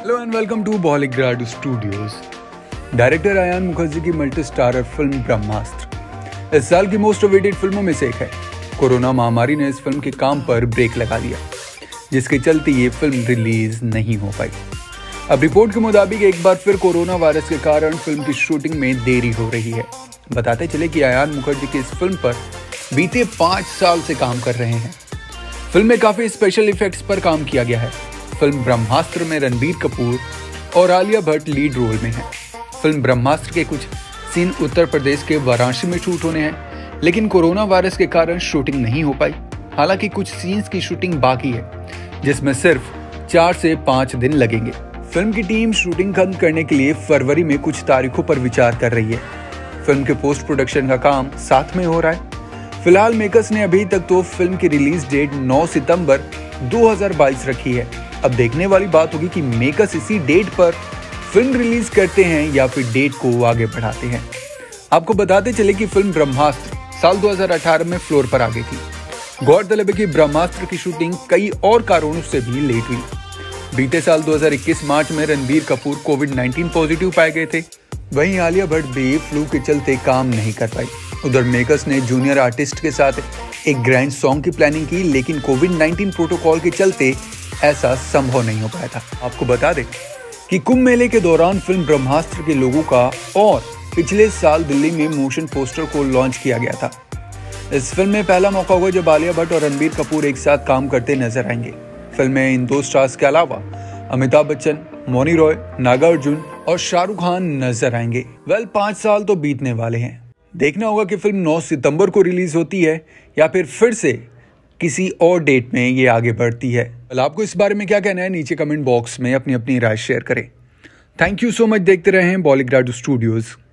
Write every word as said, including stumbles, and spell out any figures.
Hello and welcome to Bollygrad studios. Director Ayan Mukerji की multi starrer film ब्रह्मास्त्र इस साल की मोस्ट अवेटेड फिल्मों में से एक है। कोरोना महामारी ने इस फिल्म के काम पर ब्रेक लगा दिया, जिसके चलते ये फिल्म रिलीज नहीं हो पाई। अब रिपोर्ट के मुताबिक एक बार फिर कोरोना वायरस के कारण फिल्म की शूटिंग में देरी हो रही है। बताते चले कि अयान मुखर्जी की इस फिल्म पर बीते पाँच साल से काम कर रहे हैं। फिल्म में काफी स्पेशल इफेक्ट्स पर काम किया गया है। फिल्म ब्रह्मास्त्र में रणबीर कपूर और आलिया भट्ट लीड रोल में हैं। फिल्म ब्रह्मास्त्र के कुछ सीन उत्तर प्रदेश के वाराणसी में शूट होने हैं, लेकिन कोरोना वायरस के कारण शूटिंग नहीं हो पाई। हालांकि कुछ सीन्स की शूटिंग बाकी है, जिसमें सिर्फ चार से पाँच दिन लगेंगे। फिल्म की टीम शूटिंग खत्म करने के लिए फरवरी में कुछ तारीखों पर विचार कर रही है। फिल्म के पोस्ट प्रोडक्शन का काम साथ में हो रहा है। फिलहाल मेकर्स ने अभी तक तो फिल्म की रिलीज डेट नौ सितंबर दो हज़ार बाईस रखी है। अब देखने वाली बात होगी कि मेकर्स इसी डेट पर फिल्म रिलीज करते हैं या फिर डेट को आगे बढ़ाते हैं। आपको बताते चले कि फिल्म ब्रह्मास्त्र साल दो हज़ार अठारह में फ्लोर पर आ गई थी। गौरतलब है कि ब्रह्मास्त्र की शूटिंग कई और कारणों से भी लेट हुई। बीते साल दो हज़ार इक्कीस मार्च में Ranbir Kapoor covid nineteen positive पाए गए थे। वहीं आलिया भट्ट भी फ्लू के चलते काम नहीं कर पाई। उधर मेकर्स ने जूनियर आर्टिस्ट के साथ एक ग्रैंड सॉन्ग की प्लानिंग की, लेकिन कोविड नाइनटीन प्रोटोकॉल के चलते ऐसा संभव नहीं हो पाया था। आपको बता दें कि कुंभ मेले के दौरान फिल्म ब्रह्मास्त्र के लोगों का और पिछले साल दिल्ली में मोशन पोस्टर को लॉन्च किया गया था। इस फिल्म में पहला मौका होगा जब आलिया भट्ट और रणबीर कपूर एक साथ काम करते नजर आएंगे। फिल्म में इन दो स्टार्स के अलावा अमिताभ बच्चन, मौनी रॉय, नागार्जुन और शाहरुख खान नजर आएंगे। वेल पांच साल तो बीतने वाले हैं। देखना होगा कि फिल्म नौ सितंबर को रिलीज होती है या फिर फिर से किसी और डेट में ये आगे बढ़ती है। well, आपको इस बारे में क्या कहना है, नीचे कमेंट बॉक्स में अपनी अपनी राय शेयर करें। Thank you so much. देखते रहें बॉलीग्राड स्टूडियोज।